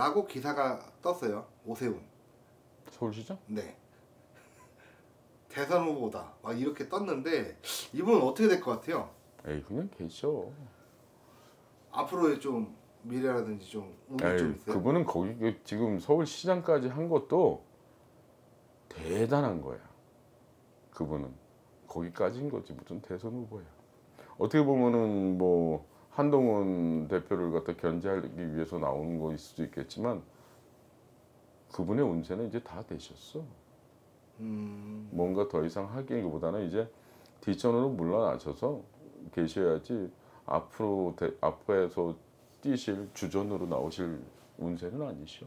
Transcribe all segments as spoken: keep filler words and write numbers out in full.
라고 기사가 떴어요. 오세훈. 서울시장? 네. 대선 후보다 막 이렇게 떴는데 이분은 어떻게 될 것 같아요? 에이 그냥 계셔. 앞으로의 좀 미래라든지 좀 운이 에이, 좀 있어요? 그분은 거기 그 지금 서울시장까지 한 것도 대단한 거야. 그분은 거기까지인 거지 무슨 대선 후보야. 어떻게 보면은 뭐 한동훈 대표를 갖다 견제하기 위해서 나오는 거일 수도 있겠지만 그분의 운세는 이제 다 되셨어. 음... 뭔가 더 이상 하기보다는 이제 뒷전으로 물러나셔서 계셔야지 앞으로 대, 앞에서 뛰실 주전으로 나오실 운세는 아니시오.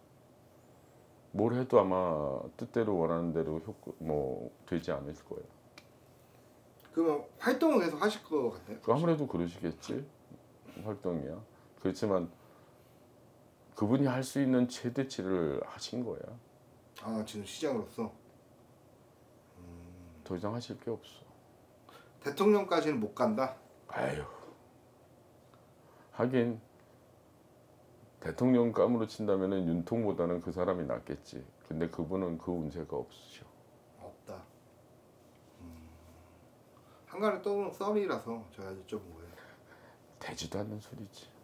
뭘 해도 아마 뜻대로 원하는 대로 효과, 뭐 되지 않을 거예요. 그러면 활동을 계속 하실 것 같아요? 그 아무래도 그러시겠지. 활동이야. 그렇지만 그분이 할 수 있는 최대치를 하신 거야. 아 지금 시장으로서? 음... 더 이상 하실 게 없어. 대통령까지는 못 간다? 아유. 하긴 대통령감으로 친다면은 윤통보다는 그 사람이 낫겠지. 근데 그분은 그 운세가 없으셔. 없다. 음... 한간에 떠오르는 썰이라서 제가 여쭤본 거예요. 되지도 않는 소리지.